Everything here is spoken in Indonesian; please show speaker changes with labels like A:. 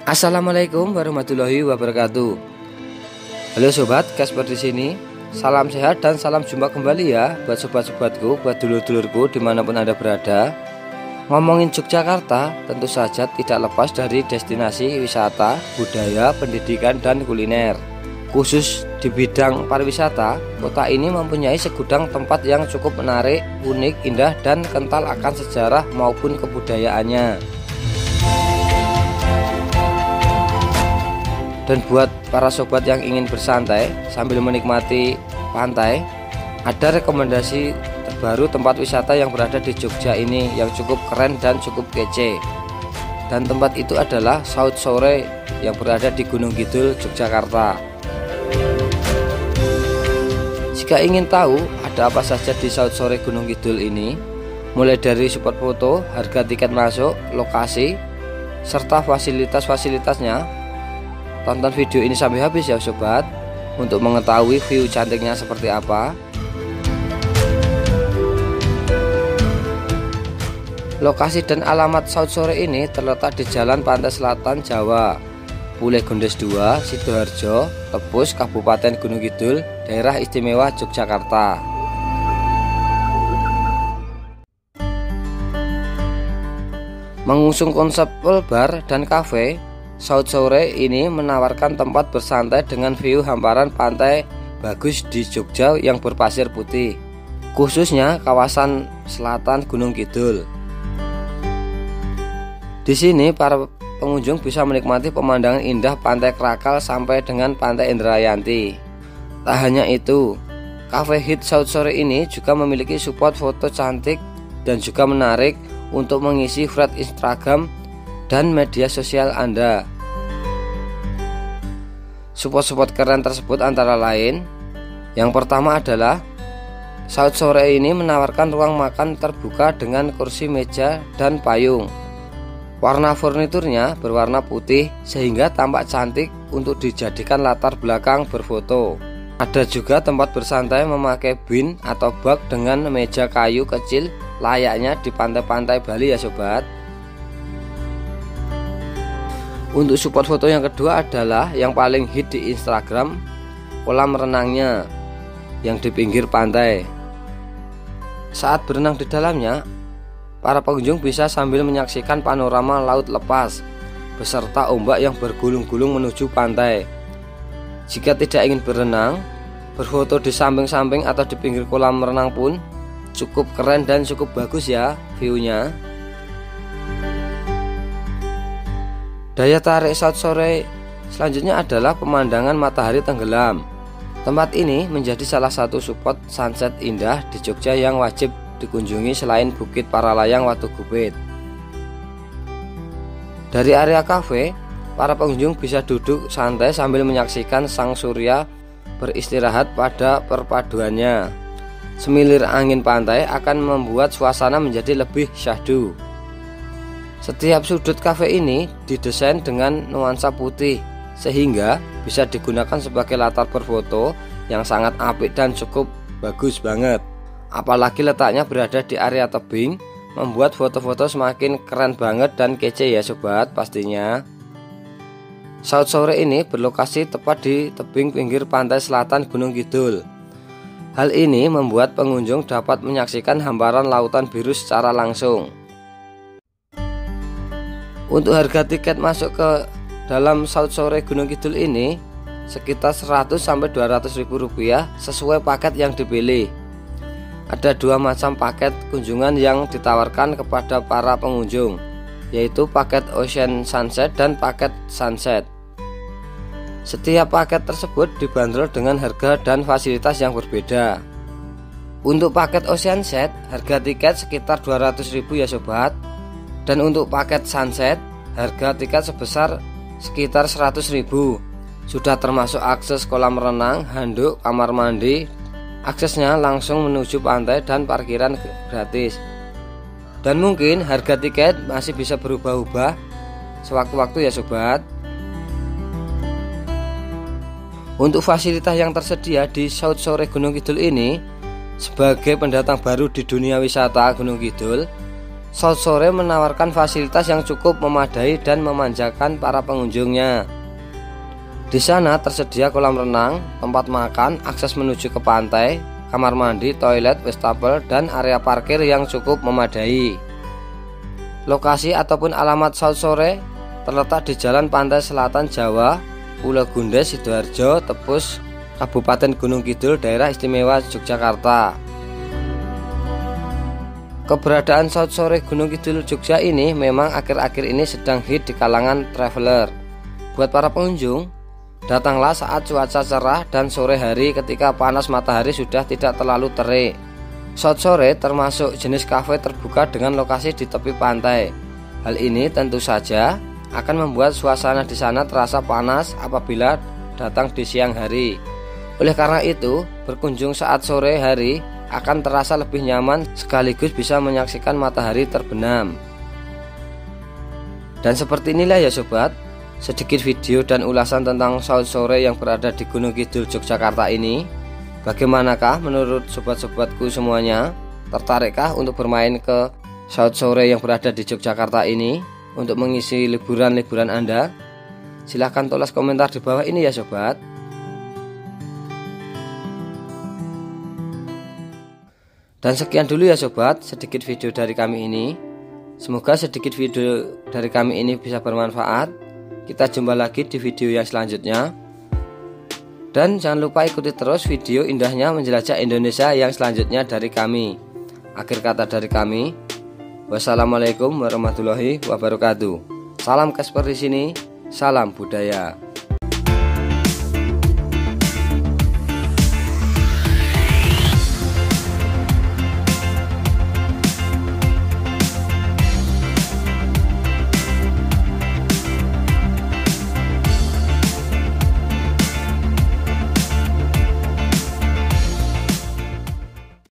A: Assalamualaikum warahmatullahi wabarakatuh. Halo sobat, Kasper di sini. Salam sehat dan salam jumpa kembali ya buat sobat-sobatku, buat dulur-dulurku dimanapun Anda berada. Ngomongin Yogyakarta tentu saja tidak lepas dari destinasi wisata, budaya, pendidikan, dan kuliner. Khusus di bidang pariwisata, kota ini mempunyai segudang tempat yang cukup menarik, unik, indah, dan kental akan sejarah maupun kebudayaannya. Dan buat para sobat yang ingin bersantai sambil menikmati pantai, ada rekomendasi terbaru tempat wisata yang berada di Jogja ini yang cukup keren dan cukup kece. Dan tempat itu adalah South Shore yang berada di Gunung Kidul, Yogyakarta. Jika ingin tahu ada apa saja di South Shore Gunung Kidul ini, mulai dari spot foto, harga tiket masuk, lokasi, serta fasilitas-fasilitasnya, tonton video ini sampai habis ya sobat, untuk mengetahui view cantiknya seperti apa. Lokasi dan alamat South Shore ini terletak di Jalan Pantai Selatan Jawa, Pule Gondes 2, Sidoarjo, Tepus, Kabupaten Gunung Kidul, Daerah Istimewa Yogyakarta. Mengusung konsep pool bar dan cafe, South Shore ini menawarkan tempat bersantai dengan view hamparan pantai bagus di Jogja yang berpasir putih, khususnya kawasan selatan Gunung Kidul. Di sini para pengunjung bisa menikmati pemandangan indah Pantai Krakal sampai dengan Pantai Indrayanti. Tak hanya itu, cafe hit South Shore ini juga memiliki spot foto cantik dan juga menarik untuk mengisi thread Instagram dan media sosial Anda. Spot-spot keren tersebut antara lain, yang pertama adalah South Shore ini menawarkan ruang makan terbuka dengan kursi, meja, dan payung. Warna furniturnya berwarna putih sehingga tampak cantik untuk dijadikan latar belakang berfoto. Ada juga tempat bersantai memakai bin atau bak dengan meja kayu kecil layaknya di pantai-pantai Bali ya sobat. Untuk spot foto yang kedua adalah yang paling hit di Instagram, kolam renangnya yang di pinggir pantai. Saat berenang di dalamnya, para pengunjung bisa sambil menyaksikan panorama laut lepas beserta ombak yang bergulung-gulung menuju pantai. Jika tidak ingin berenang, berfoto di samping-samping atau di pinggir kolam renang pun cukup keren dan cukup bagus ya view-nya. Daya tarik South Shore selanjutnya adalah pemandangan matahari tenggelam. Tempat ini menjadi salah satu spot sunset indah di Jogja yang wajib dikunjungi selain Bukit Paralayang Watugubit. Dari area kafe, para pengunjung bisa duduk santai sambil menyaksikan sang surya beristirahat pada perpaduannya. Semilir angin pantai akan membuat suasana menjadi lebih syahdu. Setiap sudut kafe ini didesain dengan nuansa putih sehingga bisa digunakan sebagai latar berfoto yang sangat apik dan cukup bagus banget. Apalagi letaknya berada di area tebing, membuat foto-foto semakin keren banget dan kece ya sobat pastinya. South Shore ini berlokasi tepat di tebing pinggir pantai selatan Gunung Kidul. Hal ini membuat pengunjung dapat menyaksikan hamparan lautan biru secara langsung. Untuk harga tiket masuk ke dalam South Shore Gunung Kidul ini sekitar 100-200 ribu rupiah sesuai paket yang dipilih. Ada dua macam paket kunjungan yang ditawarkan kepada para pengunjung, yaitu paket Ocean Sunset dan paket Sunset. Setiap paket tersebut dibanderol dengan harga dan fasilitas yang berbeda. Untuk paket Ocean Set, harga tiket sekitar 200 ribu ya sobat. Dan untuk paket Sunset, harga tiket sebesar sekitar 100 ribu. Sudah termasuk akses kolam renang, handuk, kamar mandi. Aksesnya langsung menuju pantai dan parkiran gratis. Dan mungkin harga tiket masih bisa berubah-ubah sewaktu-waktu ya sobat. Untuk fasilitas yang tersedia di South Shore Gunung Kidul ini, sebagai pendatang baru di dunia wisata Gunung Kidul, South Shore menawarkan fasilitas yang cukup memadai dan memanjakan para pengunjungnya. Di sana tersedia kolam renang, tempat makan, akses menuju ke pantai, kamar mandi, toilet, wastafel, dan area parkir yang cukup memadai. Lokasi ataupun alamat South Shore terletak di Jalan Pantai Selatan Jawa, Pulau Gundes, Sidoarjo, Tepus, Kabupaten Gunung Kidul, Daerah Istimewa Yogyakarta. Keberadaan South Shore Gunung Kidul Jogja ini memang akhir-akhir ini sedang hit di kalangan traveler. Buat para pengunjung, datanglah saat cuaca cerah dan sore hari ketika panas matahari sudah tidak terlalu terik. South Shore termasuk jenis kafe terbuka dengan lokasi di tepi pantai. Hal ini tentu saja akan membuat suasana di sana terasa panas apabila datang di siang hari. Oleh karena itu, berkunjung saat sore hari akan terasa lebih nyaman sekaligus bisa menyaksikan matahari terbenam. Dan seperti inilah ya sobat, sedikit video dan ulasan tentang South Shore yang berada di Gunung Kidul Yogyakarta ini. Bagaimanakah menurut sobat-sobatku semuanya? Tertarikkah untuk bermain ke South Shore yang berada di Yogyakarta ini untuk mengisi liburan-liburan Anda? Silahkan tulis komentar di bawah ini ya sobat. Dan sekian dulu ya sobat, sedikit video dari kami ini. Semoga sedikit video dari kami ini bisa bermanfaat. Kita jumpa lagi di video yang selanjutnya. Dan jangan lupa ikuti terus video indahnya menjelajah Indonesia yang selanjutnya dari kami. Akhir kata dari kami, wassalamualaikum warahmatullahi wabarakatuh. Salam Kasper di sini, salam budaya.